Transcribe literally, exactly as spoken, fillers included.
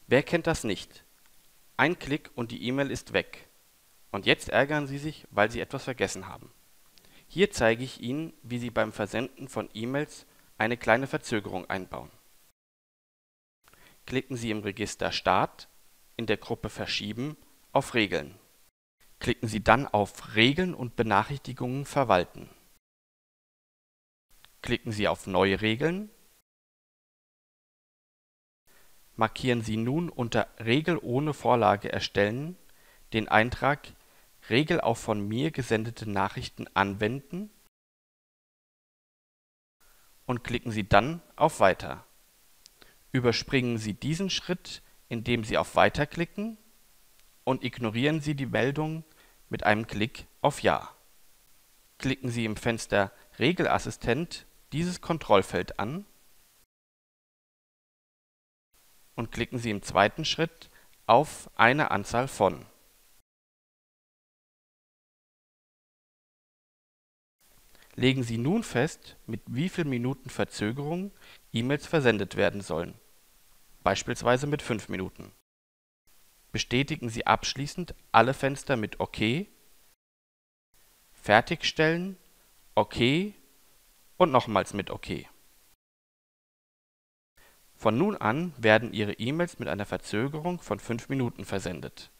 Wer kennt das nicht? Ein Klick und die E-Mail ist weg. Und jetzt ärgern Sie sich, weil Sie etwas vergessen haben. Hier zeige ich Ihnen, wie Sie beim Versenden von E-Mails eine kleine Verzögerung einbauen. Klicken Sie im Register Start, in der Gruppe Verschieben, auf Regeln. Klicken Sie dann auf Regeln und Benachrichtigungen verwalten. Klicken Sie auf Neue Regeln. Markieren Sie nun unter Regel ohne Vorlage erstellen den Eintrag Regel auf von mir gesendete Nachrichten anwenden und klicken Sie dann auf Weiter. Überspringen Sie diesen Schritt, indem Sie auf Weiter klicken, und ignorieren Sie die Meldung mit einem Klick auf Ja. Klicken Sie im Fenster Regelassistent dieses Kontrollfeld an und klicken Sie im zweiten Schritt auf eine Anzahl von. Legen Sie nun fest, mit wie viel Minuten Verzögerung E-Mails versendet werden sollen, beispielsweise mit fünf Minuten. Bestätigen Sie abschließend alle Fenster mit OK, Fertigstellen, OK und nochmals mit OK. Von nun an werden Ihre E-Mails mit einer Verzögerung von fünf Minuten versendet.